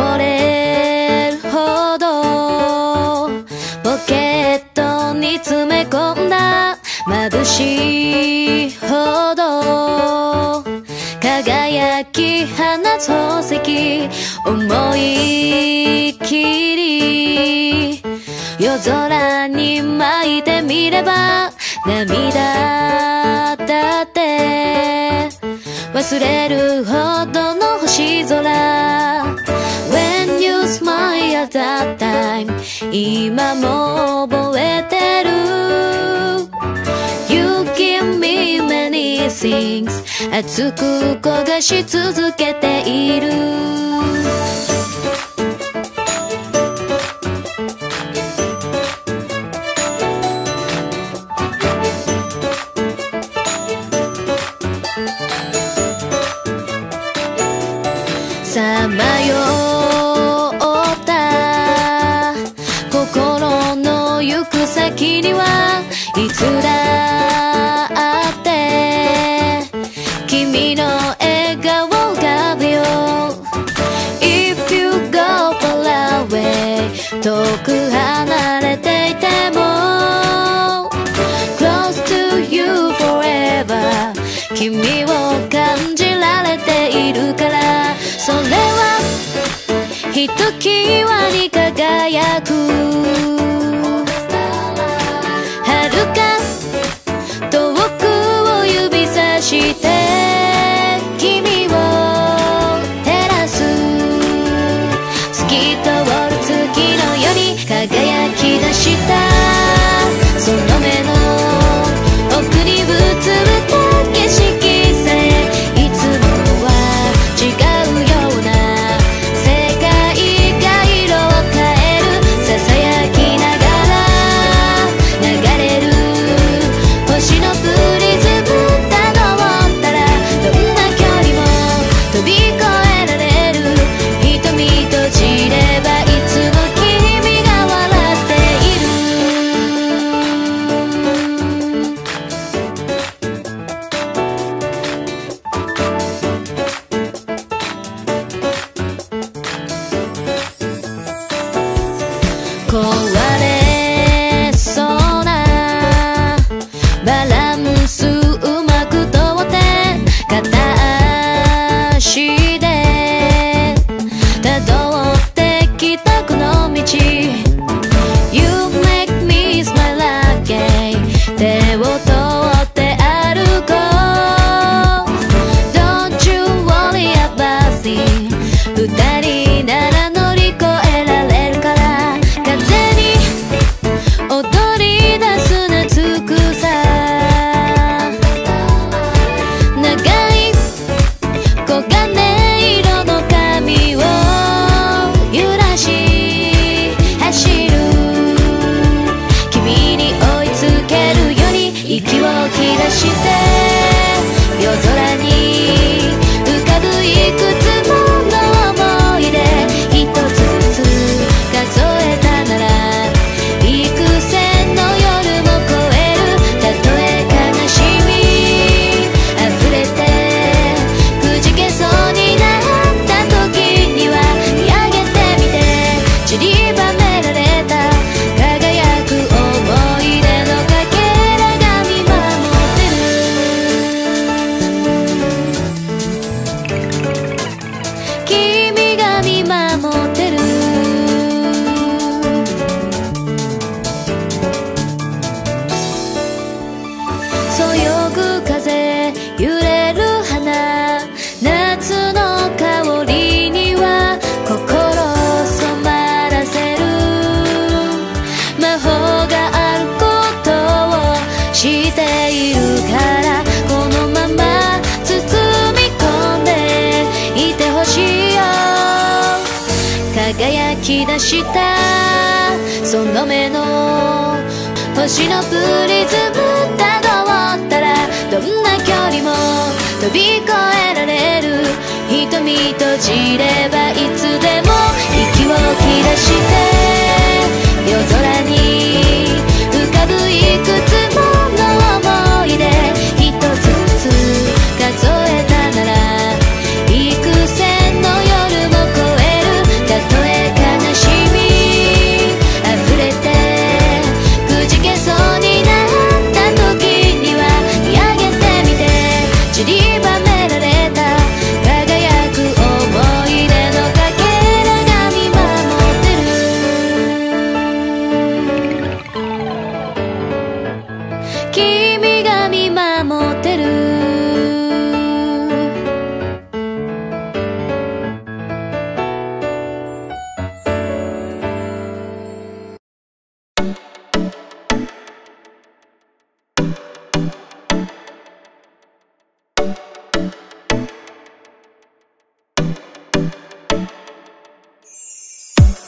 汚れるほどポケットに詰め込んだ眩しいほど輝き放つ宝石思い切り夜空に巻いてみれば涙だって忘れるほどの星空 When you smile at that time 今も覚えてる You give me many things 熱く焦がし続けているさまよった心の行く先にはいつだって君の笑顔が浮かぶよ If you go far away 遠く離れていても Close to you forever 君を感じられているからそれはひときわに輝く遥か遠くを指さして君を照らす透き通る月のように輝き出したその目の奥に映る景色さえいつもは違うような世界が色を変えるささやきながら流れる星のプリズムたどったらどんな距離も飛び越えられる瞳閉じればいつも君が笑っている壊れそうなバランスうまくとって片足でたどってきたこの道 You make me smile again 手を取って歩こう Don't you worry about it 二人なら乗り越えられるから風に踊り出す夏草長い黄金色の髪を揺らし走る君に追いつけるように息を切らして夜空に浮かぶいくつもの思い出一つずつ数えたなら幾千の夜も超えるたとえ悲しみ溢れてくじけそうになった時には見上げてみて散りばめられた輝く思い出のかけらが見守ってる君が見守ってるそよぐ風揺れる花夏の香りには心を染まらせる魔法があることを知っているからこのまま包み込んでいてほしいよ輝き出したその目の星のプリズムたどったらどんな距離も飛び越えられる瞳閉じればいつでも息を切らして夜空に浮かぶいくつもの思い出一つずつ数えたなら幾千の夜も超えるた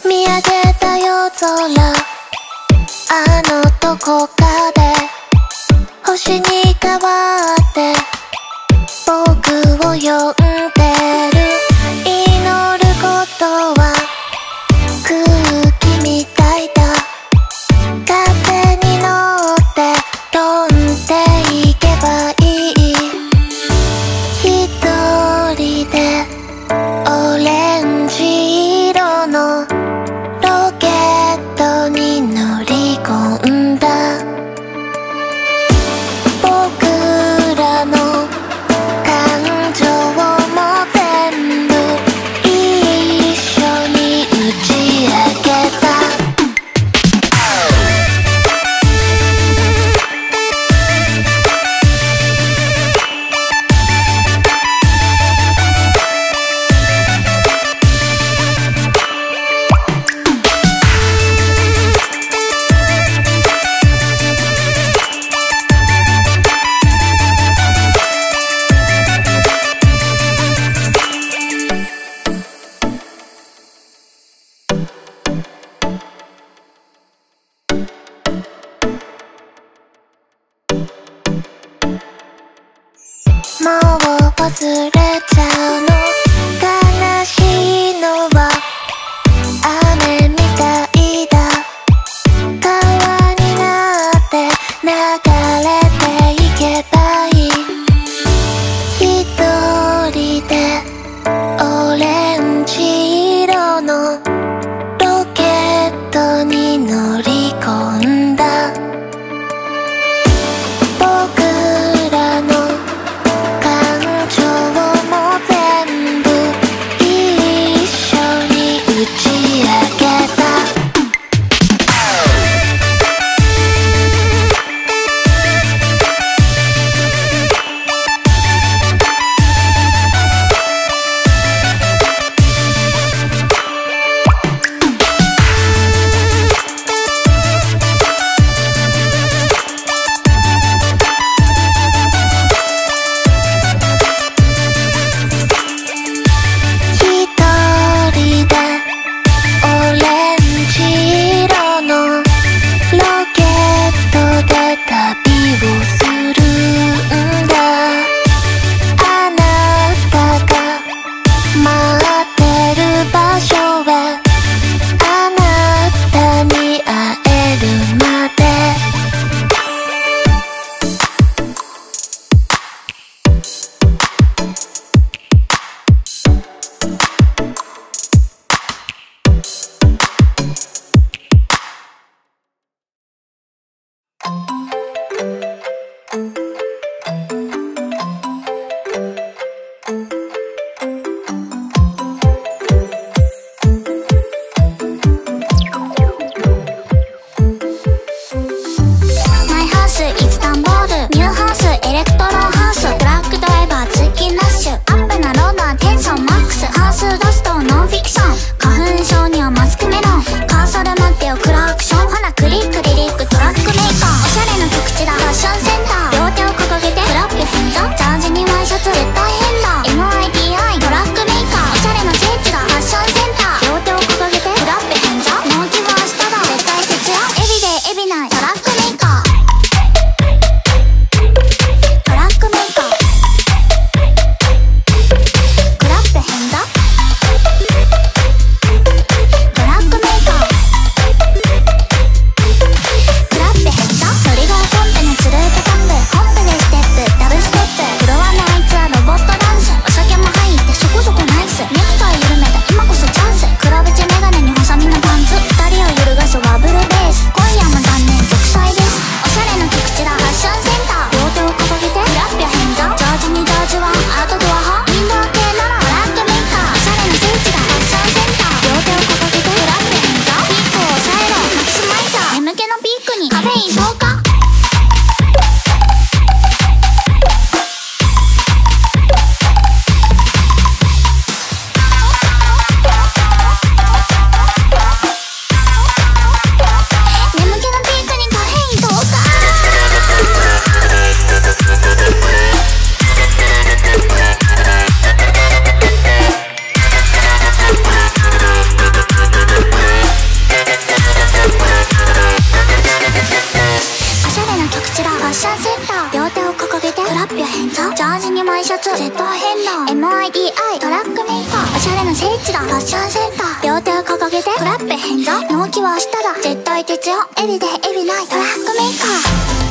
見上げた夜空、あのどこかで星に変わって僕を呼んでる。祈ることは空気みたいだ。風に乗って飛んでいけばいい。一人でオレンジ色のロケットに乗り込んだ。僕らの感情をもター両手を掲げてトラップ変座納期は明日だ絶対徹夜エビでエビないトラックメーカー